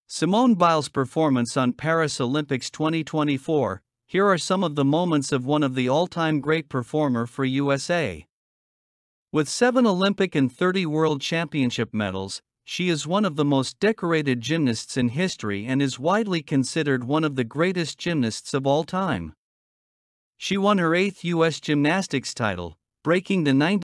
Simone Biles' performance on Paris Olympics 2024. Here are some of the moments of one of the all-time great performer for USA. With 7 Olympic and 30 World Championship medals, she is one of the most decorated gymnasts in history and is widely considered one of the greatest gymnasts of all time. She won her 8th U.S. gymnastics title, breaking the